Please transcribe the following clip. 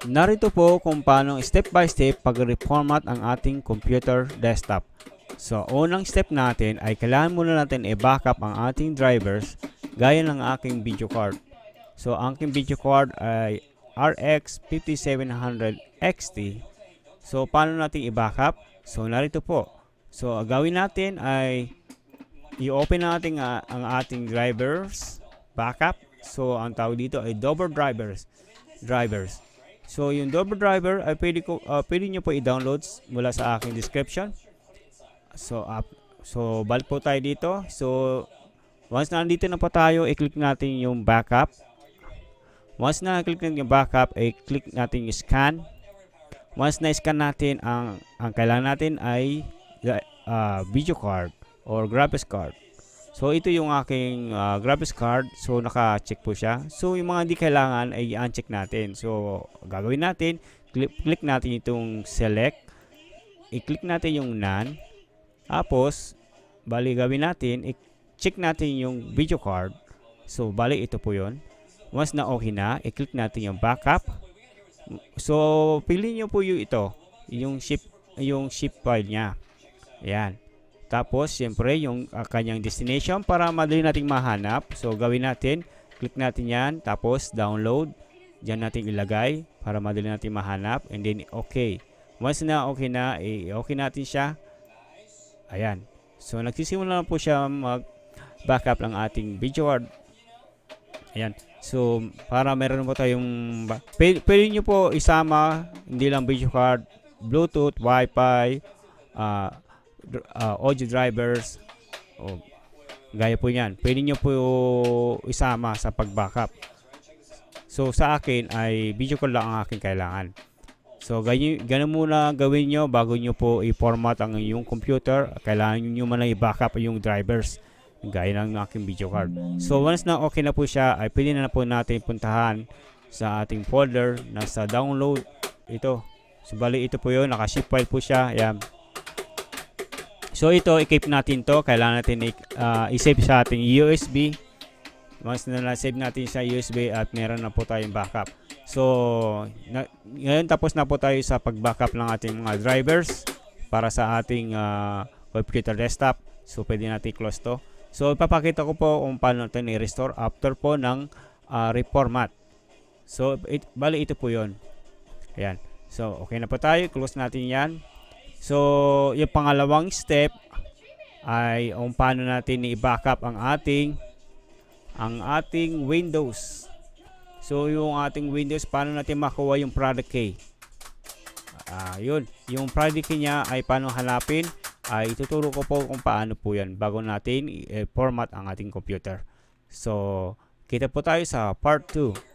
narito po kung paano step by step pag-reformat ang ating computer desktop. So, unang step natin ay kailangan muna natin i-backup ang ating drivers gaya ng aking video card. So, ang aking video card ay RX 5700 XT. So, paano natin i-backup? So, narito po. So, gawin natin ay i-open natin ang ating drivers backup. So, ang tawag dito ay double drivers. So, yung double driver ay pwede nyo po i-download mula sa aking description. So, balik po tayo dito. So, once na nandito na po tayo, i-click natin yung backup. Once na click natin yung backup, i-click natin yung scan. Once na scan natin, ang kailangan natin ay video card or graphics card. So, ito yung aking graphics card. So, naka-check po siya. So, yung mga hindi kailangan ay i-uncheck natin. So, gagawin natin, click natin itong select. I-click natin yung none. Tapos, bali gawin natin, i-check natin yung video card. So, bali ito po yun. Once na okay na, i-click natin yung backup. So, piliin nyo po yung ito, yung zip file niya. Ayan. Tapos, siyempre, yung kanyang destination para madali nating mahanap. So, gawin natin, click natin yan, tapos download. Diyan natin ilagay para madali nating mahanap. And then, okay. Once na okay na, okay natin siya. Ayan. So, nagsisimula na po siya mag-backup ng ating video card. Ayan. So, para meron po tayong, pwede nyo po isama, hindi lang video card, Bluetooth, Wi-Fi, audio drivers, gaya po yan. Pwede nyo po isama sa pag-backup. So, sa akin ay video call lang ang aking kailangan. So, ganun muna gawin nyo bago nyo po i-format ang inyong computer. Kailangan nyo muna i-backup yung drivers gaya ng aking video card. So, once na okay na po siya, ay pwede na po natin puntahan sa ating folder na sa download. Ito. So, bali ito po yun. Naka-zip file po siya. Ayan. So, ito, i-keep natin to. Kailangan natin i-save sa ating USB. Once na na-save natin sa USB at meron na po tayong backup. So, ngayon tapos na po tayo sa pag-backup ng ating mga drivers para sa ating computer desktop. So, pwede natin close to. So, ipapakita ko po kung paano natin i-restore after po ng reformat. So, bali ito po yun. Ayan. So, okay na po tayo. Close natin yan. So, yung pangalawang step ay kung paano natin i-backup ang ating Windows. So, yung ating Windows, paano natin makuha yung product key? Yun. Yung product key niya ay paano hanapin? Ay ituturo ko po kung paano po yan bago natin i-format ang ating computer. So, kita po tayo sa part 2.